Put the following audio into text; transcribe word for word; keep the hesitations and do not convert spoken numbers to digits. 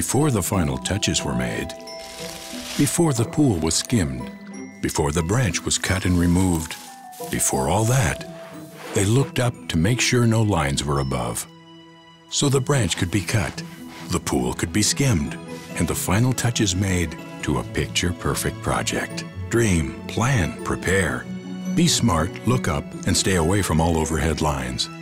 Before the final touches were made, before the pool was skimmed, before the branch was cut and removed, before all that, they looked up to make sure no lines were above. So the branch could be cut, the pool could be skimmed, and the final touches made to a picture-perfect project. Dream, plan, prepare. Be smart, look up, and stay away from all overhead lines.